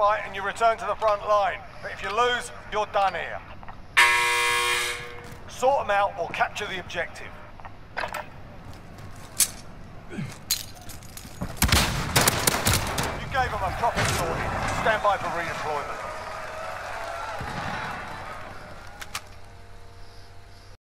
fight and you return to the front line. But if you lose, you're done here. Sort them out or capture the objective. You gave them a proper sorting. Stand by for redeployment.